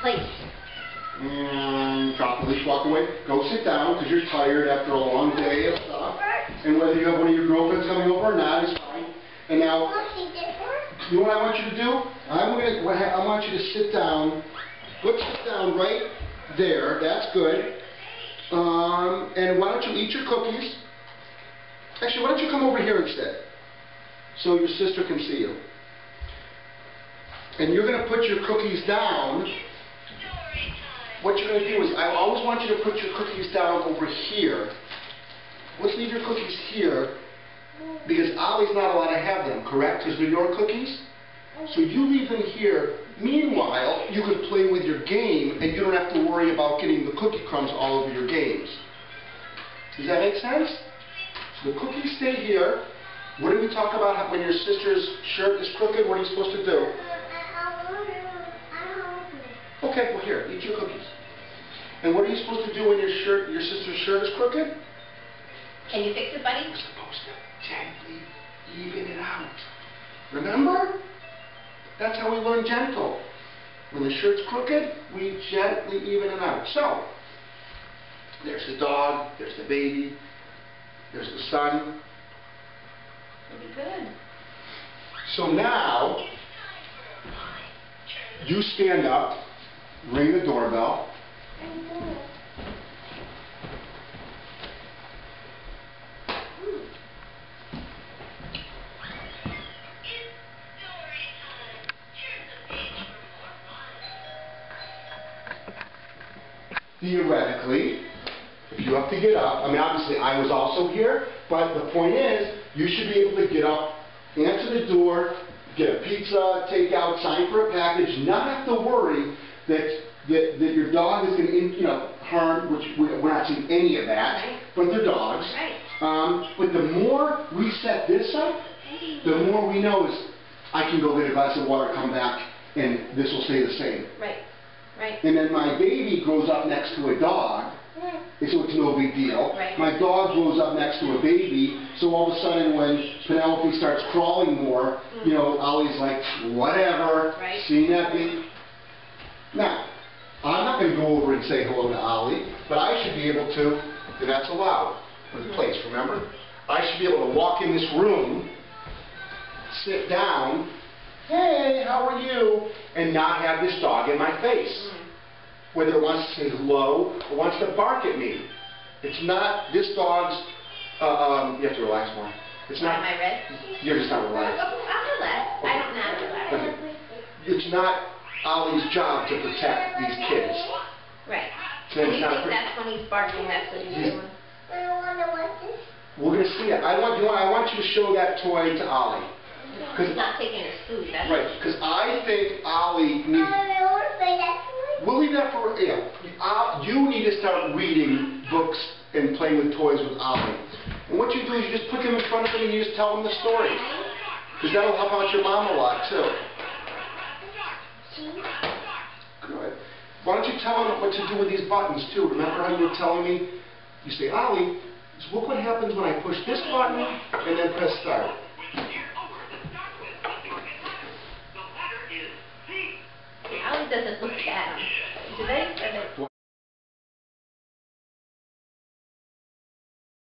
Place. And drop the leash, walk away. Go sit down because you're tired after a long day of stuff. And whether you have one of your girlfriends coming over or not is fine. And now, you know what I want you to do? I want you to sit down. Let's sit down right there. That's good. And why don't you eat your cookies? Actually, why don't you come over here instead, so your sister can see you. And you're going to put your cookies down. What you're going to do is, I always want you to put your cookies down over here. Let's leave your cookies here, because Ollie's not allowed to have them, correct? Because they're your cookies. So you leave them here. Meanwhile, you can play with your game, and you don't have to worry about getting the cookie crumbs all over your games. Does that make sense? So the cookies stay here. What did we talk about when your sister's shirt is crooked? What are you supposed to do? Okay, well here, eat your cookies. And what are you supposed to do when your sister's shirt is crooked? Can you fix it, buddy? You're supposed to gently even it out. Remember? That's how we learn gentle. When the shirt's crooked, we gently even it out. So, there's the dog, there's the baby, there's the sun. Pretty good. So now, you stand up, ring the doorbell. Theoretically, if you have to get up, I mean obviously I was also here, but the point is, you should be able to get up, answer the door, get a pizza, take out, sign for a package, not have to worry that your dog is going to harm, which we're not seeing any of that, right. But they're dogs. Right. But the more we set this up, the more we know is I can go get a glass of water, come back, and this will stay the same. Right. Right. And then my baby grows up next to a dog, and so it's no big deal. Right. My dog grows up next to a baby, so all of a sudden when Penelope starts crawling more, Ollie's like, whatever, right. Seeing that baby. Now, I'm not going to go over and say hello to Ollie, but I should be able to, and that's allowed with place, remember? I should be able to walk in this room, sit down, hey, how are you? And not have this dog in my face. Whether it wants to say hello or wants to bark at me. It's not this dog's, you have to relax more. It's not. Am I red? You're just not relaxed. I'm relaxed. I don't know relax. Okay. It's not Ollie's job to protect these kids. Right. So and you think that's when he's barking, that's what he's doing? We're going to see it. I want you to show that toy to Ollie. He's not taking his food. That's right, because I think Ollie needs... We'll leave that for... you need to start reading books and playing with toys with Ollie. And what you do is you just put them in front of him and you just tell him the story. Because that'll help out your mom a lot, too. Good. Why don't you tell him what to do with these buttons, too? Remember how you were telling me? You say, Ollie, look what happens when I push this button and then press start. Ollie doesn't look at him. Do they?